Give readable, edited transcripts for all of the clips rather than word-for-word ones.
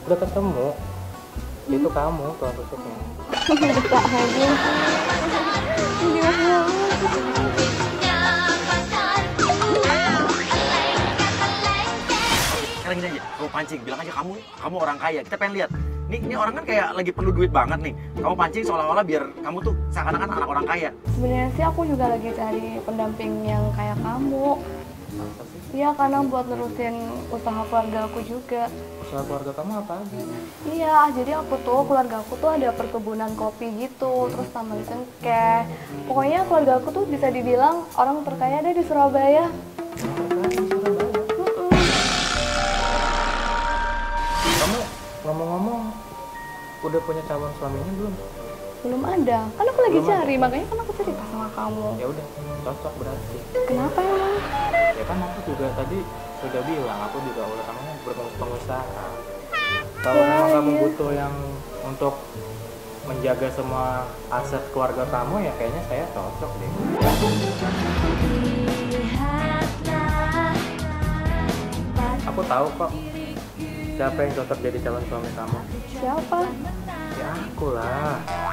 Udah ketemu. Itu kamu tuh tutupnya. Bisa aja. Jelas banget. Sekarang gini aja, kamu pancing, bilang aja kamu orang kaya. Kita pengen lihat. Ini orang kan kayak lagi perlu duit banget nih. Kamu pancing seolah-olah biar kamu tuh seakan-akan anak orang kaya. Sebenarnya sih aku juga lagi cari pendamping yang kayak kamu. Iya, karena buat nerusin usaha keluarga aku juga. Usaha keluarga kamu apa aja? Iya, jadi keluarga aku tuh ada perkebunan kopi gitu, terus taman cengkeh. Pokoknya keluarga aku tuh bisa dibilang orang terkaya deh di Surabaya. Kamu ngomong-ngomong udah punya calon suaminya belum? Belum ada, kan aku lagi Belum cari, makanya kan aku cerita sama kamu. Ya udah, cocok berarti. Kenapa emang? Ya kan aku juga tadi sudah bilang aku juga udah kamu pengusaha. Kalau memang kamu butuh yang untuk menjaga semua aset keluarga kamu ya kayaknya saya cocok deh. Aku tahu kok siapa yang cocok jadi calon suami kamu. Siapa? Ya aku lah.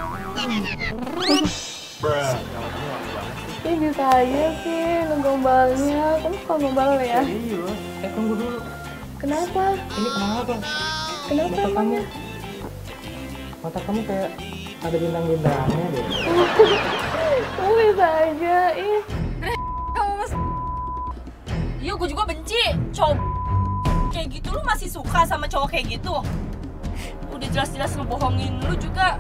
Ih, bisa aja sih ngegombalnya. Kamu suka gombal ya? Serius? Tunggu dulu. Kenapa? Ini kenapa? Kenapa Mata kamu, emangnya? mata kamu kayak ada bintang-bintangnya deh. Kamu bisa aja, ih. Kamu mas. Iya, gue juga benci. Cowok kayak gitu lu masih suka sama cowok kayak gitu? Udah jelas-jelas ngebohongin lu juga.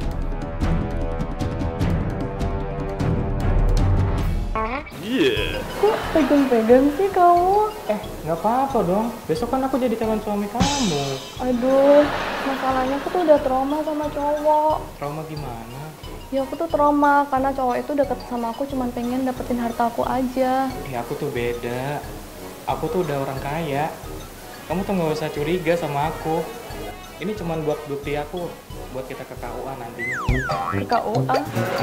Kok pegang-pegang sih kamu? Nggak apa-apa dong. Besok kan aku jadi calon suami kamu. Aduh, masalahnya aku tuh udah trauma sama cowok. Trauma gimana? Ya aku tuh trauma karena cowok itu deket sama aku cuman pengen dapetin harta aku aja. Ya aku tuh beda. Aku tuh udah orang kaya. Kamu tuh nggak usah curiga sama aku. Ini cuman buat bukti aku, buat kita ke KUA nantinya. Ke KUA?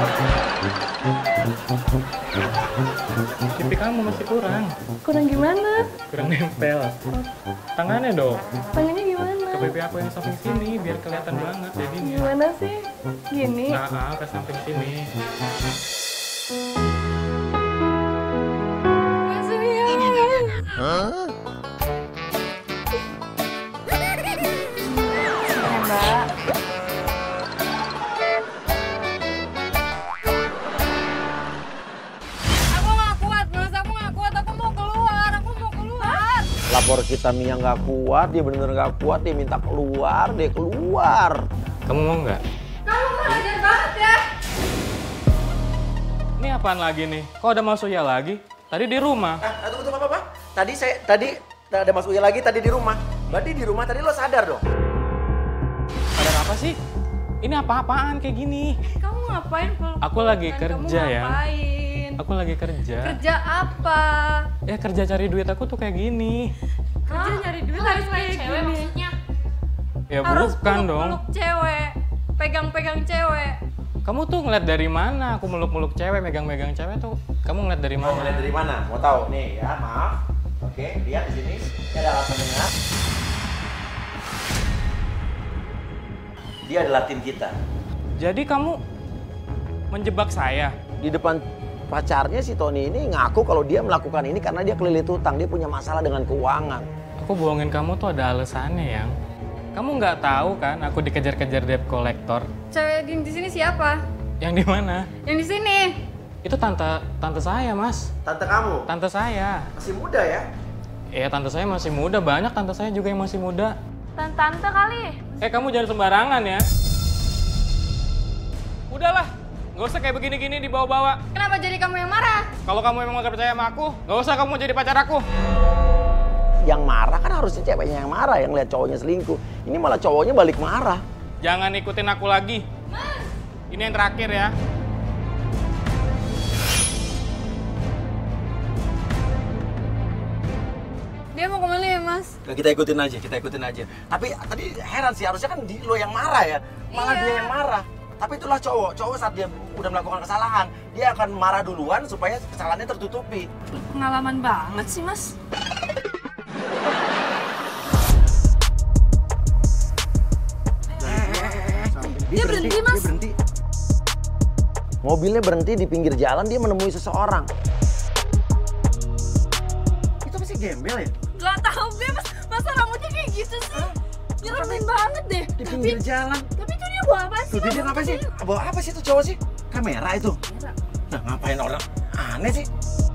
Pipi kamu masih kurang. Kurang gimana? Kurang nempel. Tangannya dong. Tangannya gimana? Ke pipi aku yang samping sini, biar kelihatan banget jadinya. Gimana sih? Gini? Nah, ke samping sini. Mbak. Aku nggak kuat, mas. Aku nggak kuat. Aku mau keluar. Aku mau keluar. Lapor kita Mia nggak kuat, dia bener-bener nggak kuat, dia minta keluar, dia keluar. Kamu mau nggak? Kamu ngajar banget ya. Ini apaan lagi nih? Kok ada Mas Uya lagi? Tadi di rumah. Tunggu apa? Tadi ada Mas Uya lagi tadi di rumah. Berarti di rumah tadi lo sadar dong? Ada apa sih? Ini apa-apaan kayak gini? Kamu ngapain? Aku lagi kerja ya. Ngapain? Aku lagi kerja. Kerja apa? Ya kerja cari duit aku tuh kayak gini. Kerja nyari duit harus kayak cewek gini. Maksudnya? Ya Harus bukan dong. peluk-peluk cewek, pegang-pegang cewek. Kamu tuh ngeliat dari mana? Aku meluk-meluk cewek, megang-megang cewek tuh. Kamu ngeliat dari Mau mana? ngeliat dari mana? Mau tahu? Nih ya, maaf. Oke, lihat di sini. Ini ada alat pendengar. Dia adalah tim kita. Jadi kamu menjebak saya? Di depan pacarnya si Tony ini ngaku kalau dia melakukan ini karena dia kelilit hutang. Dia punya masalah dengan keuangan. Aku bohongin kamu tuh ada alasannya, Yang. Kamu nggak tahu kan aku dikejar-kejar debt collector? Cewek yang di sini siapa? Yang di mana? Yang di sini. Itu tante saya, Mas. Tante kamu Tante saya. masih muda ya? Ya tante saya masih muda, banyak tante saya juga yang masih muda. Tante kali. Kamu jangan sembarangan ya. Udahlah, nggak usah kayak begini-gini dibawa-bawa. Kenapa jadi kamu yang marah? Kalau kamu emang gak percaya sama aku, nggak usah kamu jadi pacar aku. Yang marah kan harusnya ceweknya yang marah, yang lihat cowoknya selingkuh. Ini malah cowoknya balik marah. Jangan ikutin aku lagi. Mas. Ini yang terakhir ya. Dia mau kemana ya, Mas? Nah, kita ikutin aja. Tapi tadi heran sih, harusnya kan lo yang marah ya. Malah Iya. dia yang marah. Tapi itulah cowok saat dia udah melakukan kesalahan, dia akan marah duluan supaya kesalahannya tertutupi. Pengalaman banget sih, Mas. Dia berhenti, Mas. Dia berhenti. Mobilnya berhenti di pinggir jalan, dia menemui seseorang. Itu masih gembel ya? Gak tahu gue, Mas. Masa rambutnya kayak gitu sih? Nyeremin banget deh. Di pinggir jalan. Tapi itu dia bawa apa sih? Tuh dia ngapain sih? Bawa apa sih itu cowok sih? Kamera itu? Nah ngapain orang? Aneh sih.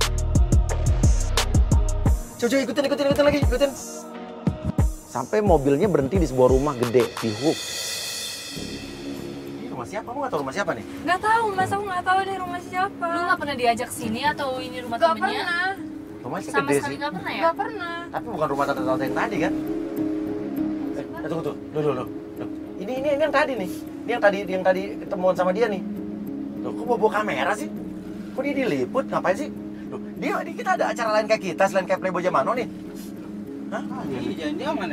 Coba ikutin lagi, ikutin. Sampai mobilnya berhenti di sebuah rumah gede di Hook. Ini rumah siapa? Kamu nggak tahu rumah siapa nih? Gak tahu, Mas. Aku nggak tahu ini rumah siapa. Lu gak pernah diajak sini atau ini rumah Gak temennya? pernah. Rumahnya sih Sama gede sekali sih. gak pernah ya? Gak pernah. Tapi bukan rumah tante-tante yang tadi kan? Tunggu. Loh. Ini yang tadi nih. Ini yang tadi ketemuan sama dia nih. Loh, kok bawa kamera sih? Kok dia diliput? Ngapain sih? Loh, kita ada acara lain kayak kita selain kayak Playboy Jamano nih. Hah? Dia mana?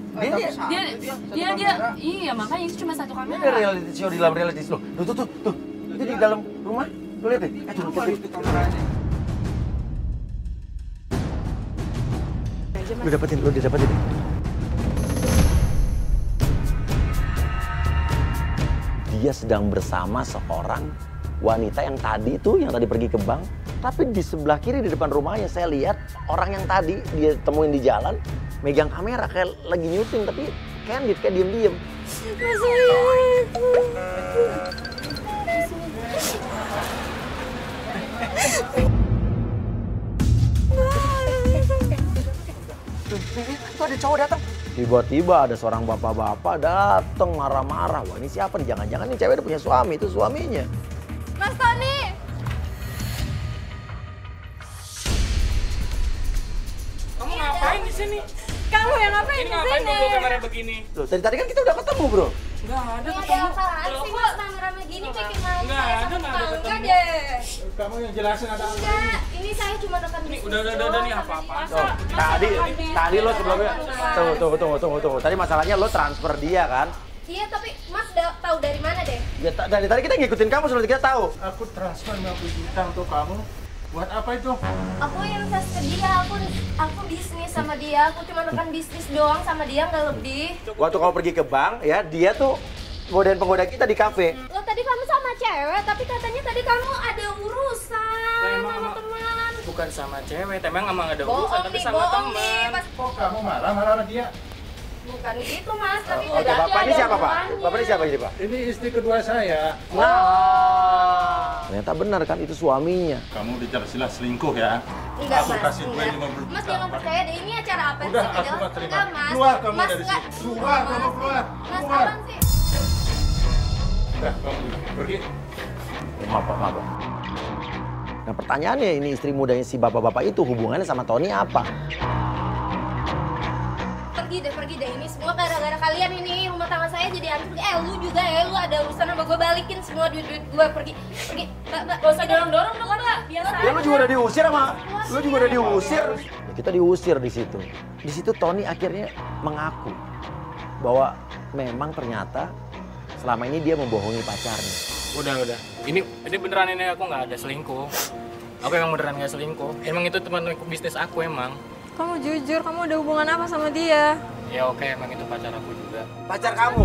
Dia, iya makanya itu cuma satu Ini ada kamera. reality show di dalam reality show. Loh, tuh. Itu di dalam rumah. Lu lihat deh. Turun. Lu dapetin. Dia sedang bersama seorang wanita yang tadi pergi ke bank. Tapi di sebelah kiri di depan rumahnya saya lihat orang yang tadi dia temuin di jalan megang kamera kayak lagi nyuting tapi candid kayak diem-diem. Tuh ada cowok datang. Tiba-tiba ada seorang bapak-bapak datang marah-marah. Wah ini siapa nih? Jangan-jangan nih cewek udah punya suami, itu suaminya. Mas Tony. Kamu ngapain di sini? Kamu yang ngapain di Ngapain sini? bawa kamera begini? Loh, tadi kan kita udah ketemu, Bro. Enggak ada Ada ketemu. apaan sih, Mas? Rame-rame gini bikin malu Nggak saya ada, sama nggak ada tetangga ketemu. deh. Kamu yang jelasin ada apa? Enggak, ini saya cuma rekan Ini bisnis udah doang nih sama apa-apa. dia. Tadi lo sebelumnya tunggu. Tadi masalahnya lo transfer dia kan? Iya, tapi Mas udah tahu dari mana deh? Ya dari tadi kita ngikutin kamu sebelum kita tahu. Aku transfer 50 juta untuk kamu. Buat apa itu? Aku invest ke dia, aku bisnis sama dia, aku cuma rekan bisnis doang sama dia, nggak lebih. Waktu kamu pergi ke bank ya, dia tuh godain penggoda kita di kafe. Lo tadi kamu sama cewek, tapi katanya tadi kamu ada urusan Emang sama teman. bukan sama cewek, emang ada urusan Bohong tapi nih, sama bohong teman. nih. Kok kamu marah-marah sama dia? Bukan gitu, Mas, tapi Oke, udah bapak ini ada siapa, Pak? hubungannya. Bapak ini siapa ini, Pak? Ini istri kedua saya. Nah, ternyata benar kan itu suaminya. Kamu udah jelas-jelas selingkuh ya? Enggak, Aku Mas. kasih Enggak. 50 juta. Mas jangan percaya deh, ini acara apa Udah, sih? aku nggak terima. Enggak, Mas. Keluar kamu Mas, dari enggak. sini. Keluar, kamu keluar. Mas, Keluar. apaan sih? Udah, kamu pergi. Maaf, Pak. Nah pertanyaannya ini istri mudanya si bapak-bapak itu hubungannya sama Tony apa? Pergi deh. Ini semua gara-gara kalian ini. Rumah tangga saya jadi hancur. Lu juga ya, lu ada urusan sama gue, balikin semua duit-duit gue. Pergi. Mbak. Gak usah dorong-dorong dong, Mbak. Biasa Ya lu juga udah diusir sama, lu juga udah diusir. Ya, kita diusir di situ. Di situ Tony akhirnya mengaku bahwa memang ternyata selama ini dia membohongi pacarnya. Udah. Ini beneran ini aku nggak ada selingkuh. Aku emang beneran nggak selingkuh. Emang itu teman bisnis aku emang. Kamu jujur, kamu ada hubungan apa sama dia? Ya oke, emang itu pacar aku juga. Pacar kamu?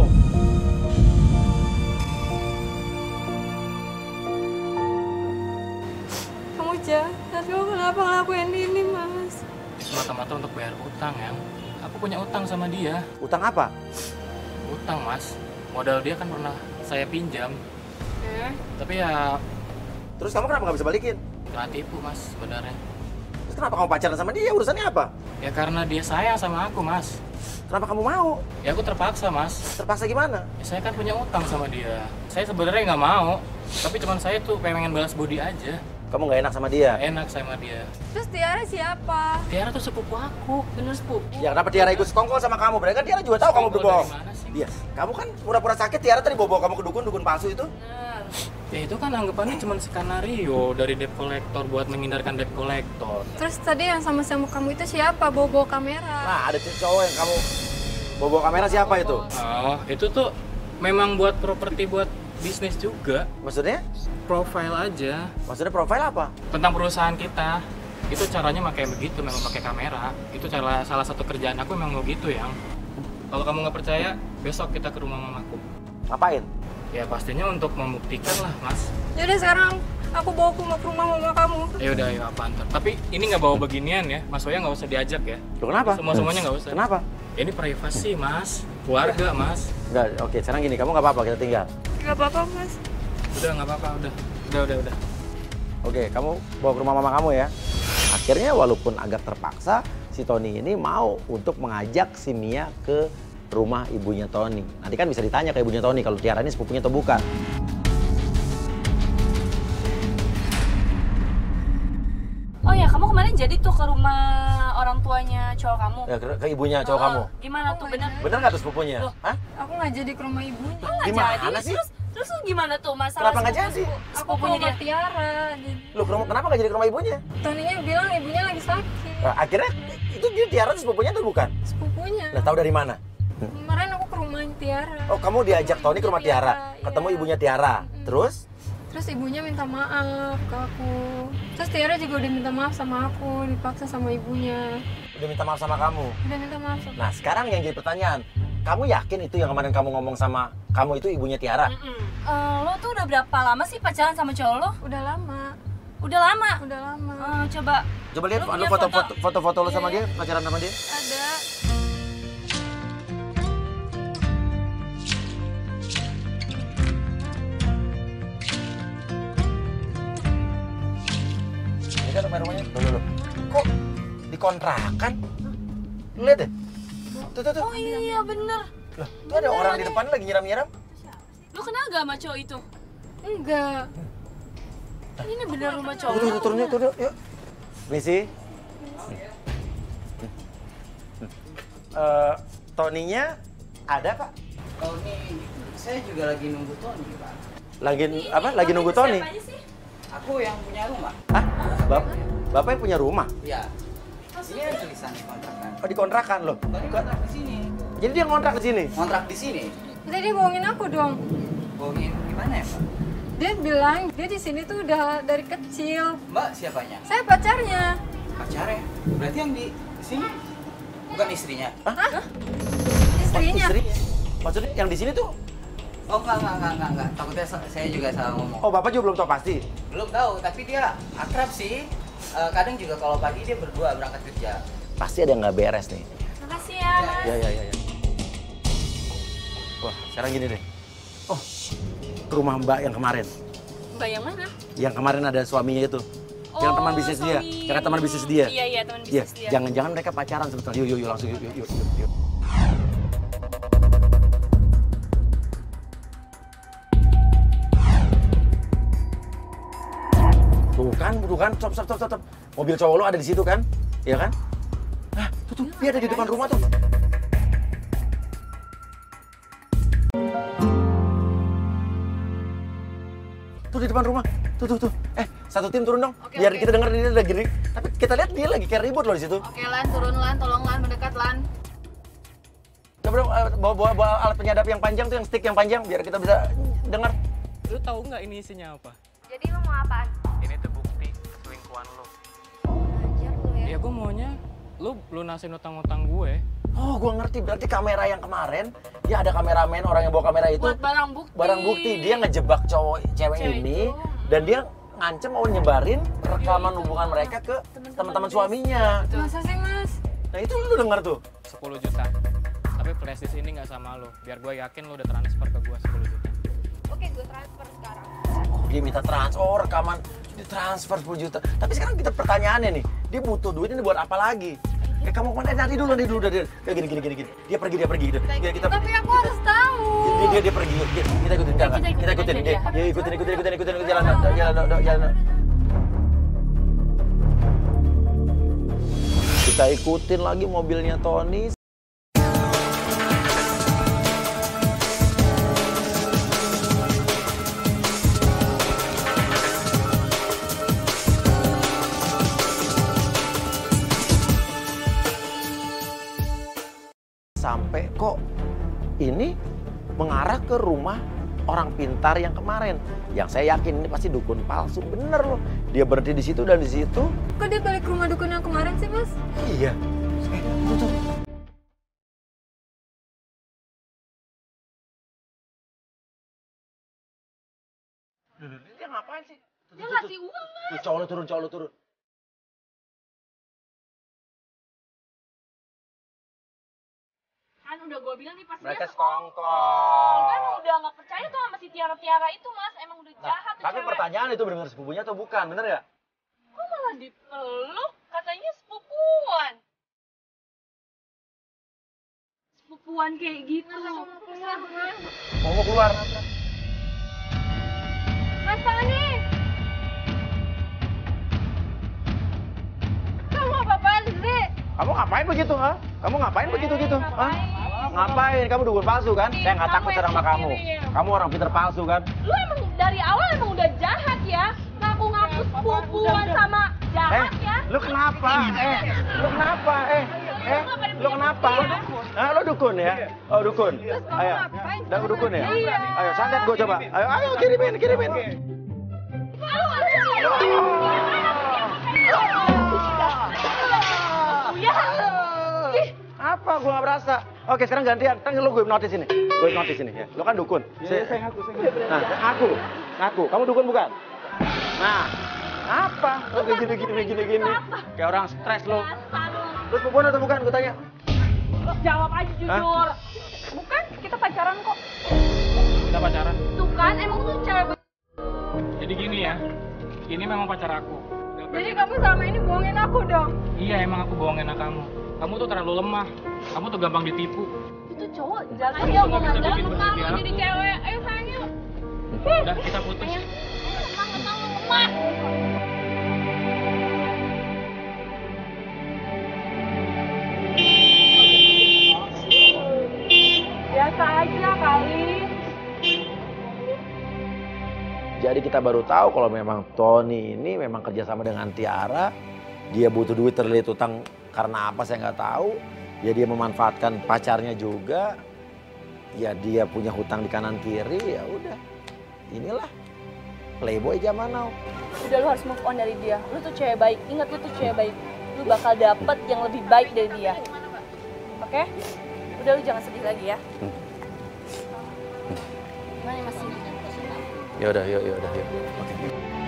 Kamu jahat, kamu kenapa ngelakuin ini, Mas? Semata-mata untuk bayar utang ya. Aku punya utang sama dia. Utang apa? Utang mas. Modal dia kan pernah saya pinjam. Tapi ya Terus kamu kenapa nggak bisa balikin? kena tipu mas sebenarnya. Terus kenapa kamu pacaran sama dia? Urusannya apa? Ya karena dia sayang sama aku mas. Kenapa kamu mau? Ya aku terpaksa mas. Terpaksa gimana? Ya, saya kan punya utang sama dia. Saya sebenarnya nggak mau. Tapi cuman saya tuh pengen balas budi aja. Kamu nggak enak sama dia? Enak sama dia. Terus Tiara siapa? Tiara tuh sepupu aku. bener sepupu. Ya kenapa Tiara ikut sekongkol sama kamu? Berarti kan Tiara juga tahu kamu Sekongkol berbohong. dari mana sih? Iya, kamu kan pura-pura sakit. Tiara tadi bawa kamu ke dukun palsu itu. Ya itu kan anggapannya cuma skenario dari debt collector buat menghindarkan debt collector. Terus tadi yang sama-sama kamu itu siapa? Bawa kamera. Nah, ada cowok yang kamu bawa kamera siapa itu? Oh, itu tuh memang buat properti buat bisnis juga. Maksudnya? Profile aja Maksudnya profile apa? tentang perusahaan kita. Itu caranya pakai begitu, memang pakai kamera. Itu salah satu kerjaan aku memang begitu yang. Kalau kamu nggak percaya, besok kita ke rumah mamaku. Ngapain? Ya pastinya untuk membuktikan lah, Mas. Yaudah sekarang aku bawa ke rumah mama kamu. Ya udah, ayo apa antar. Tapi ini nggak bawa beginian ya, Mas Oya nggak usah diajak ya. Loh, kenapa? Semuanya nggak usah. Kenapa? Ini privasi, Mas. Keluarga, Mas. Enggak, oke, sekarang gini, kamu nggak apa-apa, kita tinggal. Gak apa-apa mas. Udah nggak apa-apa, udah. Oke, kamu bawa ke rumah mama kamu ya. Akhirnya walaupun agak terpaksa, si Tony ini mau untuk mengajak si Mia ke rumah ibunya Tony. Nanti kan bisa ditanya ke ibunya Tony kalau Tiara ini sepupunya atau bukan. Oh ya, kamu kemarin jadi tuh ke rumah orang tuanya cowok kamu. Ya, ke ibunya cowok Oh, kamu. Gimana tuh, bener? Bener nggak tuh sepupunya? Loh. Hah? Aku nggak jadi ke rumah ibunya. Nggak Gimana jadi. sih? Terus lu gimana tuh masalah Kenapa nggak jadi? Aku ke sepupunya rumah dia? Tiara. Loh, kenapa nggak jadi ke rumah ibunya? Toninya bilang ibunya lagi sakit. Nah, akhirnya itu dia Tiara tuh sepupunya atau bukan? Sepupunya. Nah, tahu dari mana? Kemarin aku ke rumah Tiara. Oh, kamu diajak Tony ke rumah Tiara, ketemu iya. ibunya Tiara. Terus? Terus ibunya minta maaf ke aku. Terus Tiara juga udah minta maaf sama aku, dipaksa sama ibunya. Udah minta maaf sama kamu. Udah minta maaf sama Nah, sekarang yang jadi pertanyaan, kamu yakin itu yang kemarin kamu ngomong sama kamu itu ibunya Tiara? Lo tuh udah berapa lama sih pacaran sama cowok lo? Udah lama. Udah lama? Udah lama. Coba. Coba lihat Lu punya foto-foto lo sama dia, pacaran sama dia. Ada. Ini kan rumahnya. Loh. Kok dikontrakan? Lihat deh. Tuh. Oh iya bener. Loh, tuh ada orang di depan lagi nyiram-nyiram. Lo kenal gak sama cowok itu? Enggak. Ini bener rumah cowok. Tuh, turun yuk. Misi. Toninya ada, Pak? Tony, saya juga lagi nunggu Tony, Pak. Lagi apa? Lagi nunggu Tony? Siapa aja sih? Aku yang punya rumah. Hah? Bapak yang punya rumah? Ya. Ini yang tulisan kontrakan. Oh, dikontrakan loh. Tony kontrak di sini. Jadi dia ngontrak di sini. Kontrak di sini. Jadi dia bohongin aku dong. Bohongin gimana ya, Pak? Dia bilang dia di sini tuh udah dari kecil. Mbak siapanya? Saya pacarnya. Pacarnya. Berarti yang di sini bukan istrinya. Istrinya. Istri? Maksudnya yang di sini tuh? Oh, enggak. Takutnya saya juga salah ngomong. Oh, Bapak juga belum tahu pasti. Belum tahu, tapi dia akrab sih. Kadang juga kalau pagi dia berdua berangkat kerja. Pasti ada yang nggak beres nih. Makasih ya, Mas. Ya. Wah, sekarang gini deh. Oh, ke rumah Mbak yang kemarin. Mbak yang mana? Yang kemarin ada suaminya itu. Yang teman bisnis dia. suami. Yang teman bisnis dia. Iya, teman Iya, bisnis dia. jangan-jangan mereka pacaran sebetulnya. Yuk, langsung yuk. Tuh kan, stop. Mobil cowok lo ada di situ kan? Iya kan? Nah, tuh, dia ada di depan rumah tuh. Tuh di depan rumah. Tuh. Satu tim turun dong. Oke, Biar oke. kita denger dia lagi. Tapi kita lihat dia lagi kayak ribut loh di situ. Oke Lan, turun Lan, tolong Lan, mendekat Lan. Coba dong bawa alat penyadap yang panjang tuh, yang stick yang panjang biar kita bisa dengar. Lu tahu nggak ini isinya apa? Jadi lu mau apaan? Ini tuh bukti selingkuhan lu. Belajar lu ya. Ya gue maunya lu lunasin utang-utang gue. Oh, gua ngerti. Berarti kamera yang kemarin, dia ada kameramen, orang yang bawa kamera itu. Buat barang bukti. Barang bukti. Dia ngejebak cewek ini. itu. Dan dia ngancem mau nyebarin rekaman hubungan mereka ke teman-teman suaminya. Masa sih mas? Nah itu lu denger tuh. 10 juta. Tapi flash disk ini nggak sama lo. Biar gue yakin lo udah transfer ke gue 10 juta. Oke, gue transfer sekarang. Oh, dia minta transfer, rekaman ditransfer 10 juta. Tapi sekarang kita pertanyaannya nih, dia butuh duit ini buat apa lagi? Kamu kemana? Nanti dulu. Dia gini. Dia pergi. Kita Tapi aku harus tahu. dia pergi. Kita ikutin jangan. Kita ikutin. Dia ikutin jalan. Kita ikutin lagi mobilnya Tony. Sampai kok ini mengarah ke rumah orang pintar yang kemarin. Yang saya yakin ini pasti dukun palsu, bener loh. Dia berhenti di situ dan di situ. Kok dia balik ke rumah dukun yang kemarin sih mas? Iya. Tuh. ngapain sih? Dia ngasih uang, Mas. Tuh, cowok lu turun. Kan udah gue bilang nih pasti Mereka dia sekongkol. kan udah nggak percaya tuh sama si Tiara-Tiara itu, Mas. Emang udah jahat tuh Tapi cewek. pertanyaan itu benar-benar sepupunya atau bukan, bener ya? Kok malah dipeluk? Katanya sepupuan. Sepupuan kayak gitu. Mau keluar. Mas Fani! Kamu apa-apaan sih? Kamu ngapain begitu, ha? Kamu ngapain begitu-gitu? Hah? Ngapain? Kamu dukun palsu kan? Saya nggak takut sama kamu. Kamu orang pinter palsu kan? Lu emang dari awal emang udah jahat ya? Ngaku-ngaku sepupuan sama jahat ya? Lu kenapa? Lu kenapa? Lu kenapa? Nah, lu dukun ya? Oh, dukun. Ayo. Udah dukun ya? Ayo, santet gua coba. Ayo, kirimin. Apa? Gua nggak berasa. Oke, sekarang gantian. Kan lu gue hipnotis ini. Ya. Lu kan dukun. Saya ngaku. Nah, ngaku. Kamu dukun bukan? Nah, apa? Lu kayak gini. Kayak orang stres lu. Lu sepupuan atau bukan? Gue tanya. Jawab aja jujur. Bukan, kita pacaran kok. Kita pacaran. Tuh kan, emang tuh cewek. Jadi gini ya. Ini memang pacar aku. Jadi kamu selama ini bohongin aku dong? Iya, emang aku bohongin kamu. Kamu tuh terlalu lemah. Kamu tuh gampang ditipu. Itu cowok jalan Kamu dia tuh nggak bisa ngomong bikin kamu bahagia jadi aku. cewek. Ayo sayang yuk. Udah, kita putus. Lemah. Biasa aja kali. Jadi kita baru tahu kalau memang Tony ini memang kerjasama dengan Tiara. Dia butuh duit terlilit utang karena apa saya nggak tahu. Ya dia memanfaatkan pacarnya juga. Ya dia punya hutang di kanan kiri. Ya udah, inilah playboy zaman now. Udah, lu harus move on dari dia. Lu tuh cewek baik. Ingat, lu tuh cewek baik. Lu bakal dapet yang lebih baik dari dia. Oke? Udah, lu jangan sedih lagi ya. Gimana nih, Mas? Ya udah, yuk. Oke.